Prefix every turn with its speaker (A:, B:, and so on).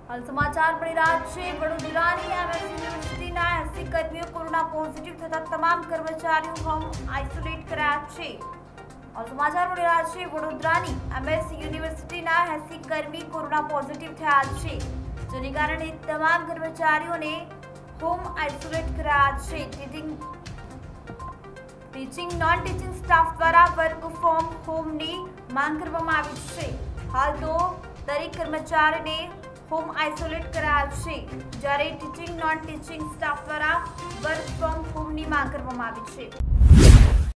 A: हाल समाचार मળી રહ્યા છે વડોદરાની એમએસ યુનિવર્સિટીના 80 કર્મીઓ કોરોના પોઝિટિવ થતા તમામ કર્મચારીઓ હોમ આઇસોલેટ કરાયા છે। હાલ સમાચાર મળી રહ્યા છે વડોદરાની એમએસ યુનિવર્સિટીના 80 કર્મી કોરોના પોઝિટિવ થયા છે, જેને કારણે તમામ કર્મચારીઓને હોમ આઇસોલેટ કરાયા છે। ટીચિંગ નોન ટીચિંગ સ્ટાફ દ્વારા વર્ક ફ્રોમ હોમની માંગ કરવામાં આવી છે। હાલ તો દરેક કર્મચારીને होम आइसोलेट कराया है, જ્યારે ટીચિંગ નોન ટીચિંગ સ્ટાફ દ્વારા વર્ક ફ્રોમ હોમની માંગ કરવામાં આવી છે।